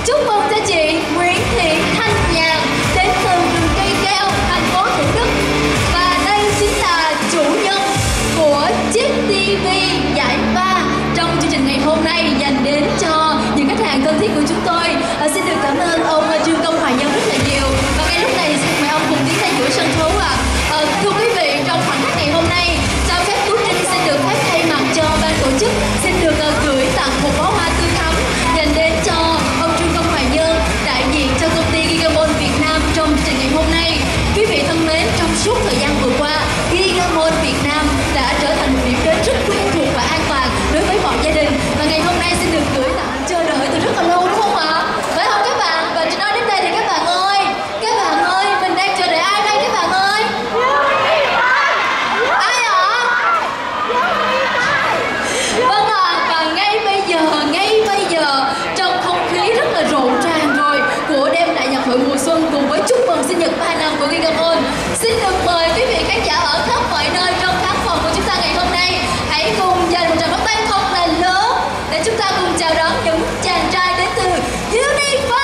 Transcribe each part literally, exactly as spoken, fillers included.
Chúc mừng cho chị Nguyễn Thị Thanh Nhàn đến từ vườn cây keo thành phố Thủ Đức. Và đây chính là chủ nhân của chiếc ti vi giải ba trong chương trình ngày hôm nay dành đến cho những khách hàng thân thiết của chúng tôi. À, xin được cảm ơn ông Trương Công Hoài Nhân rất là nhiều. Và ngay lúc này xin mời ông cùng tiến ra giữa sân khấu ạ. À. À, thưa quý vị, trong khoảnh khắc ngày hôm nay, cho phép Tú Trinh xin được phép thay mặt cho ban tổ chức xin được uh, gửi tặng một bó hoa tươi thắm dành đến cho ông Trương Công Hoài Nhân, đại diện cho công ty Gigamall Việt Nam trong chương trình ngày hôm nay. Quý vị thân mến, trong suốt thời gian vừa qua, Gigamall Việt Nam đã trở thành một điểm đến rất quen thuộc và an toàn đối với mọi gia đình. Và ngày hôm nay xin được gửi tặng, chờ đợi từ rất là lâu đúng không ạ? Phải không các bạn? Và nói đến đây thì các bạn ơi, các bạn ơi, mình đang chờ đợi ai đây các bạn ơi? Ai ạ? Vâng ạ, và ngay bây giờ, ngay bây giờ trong không khí rất là rộn ràng rồi của đêm đại nhạc hội mùa xuân cùng với chúc mừng sinh nhật ba năm của Gigamall, xin được mời quý vị khán giả ở khắp mọi nơi trong khán phòng của chúng ta ngày hôm nay hãy cùng dành một tràng pháo tay thật là lớn để chúng ta cùng chào đón những chàng trai đến từ Unify.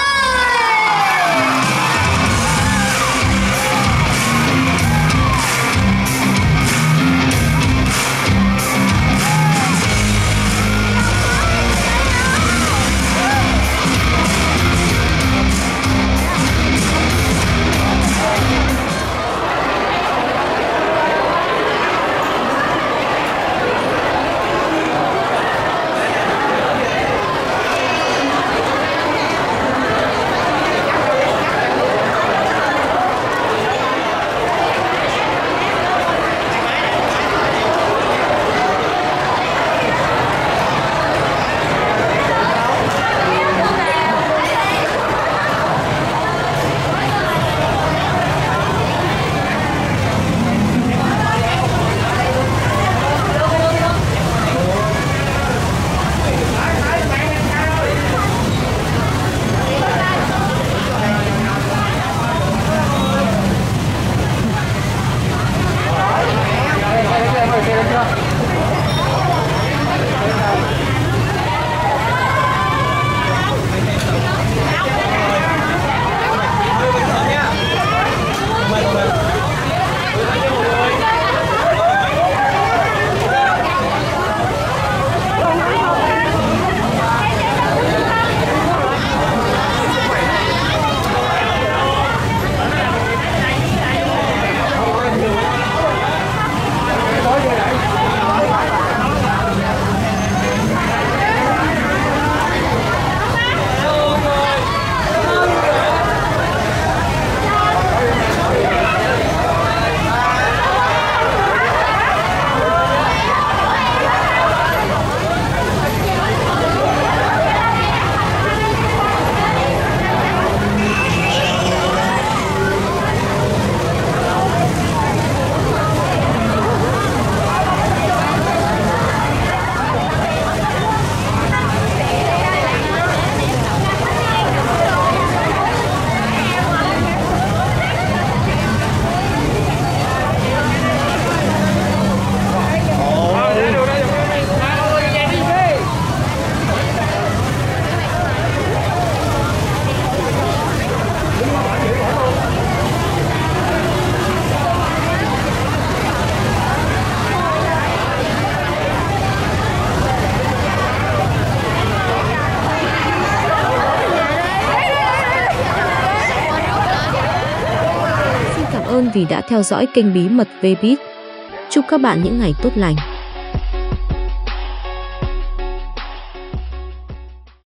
Vì đã theo dõi kênh Bí mật Vbiz. Chúc các bạn những ngày tốt lành.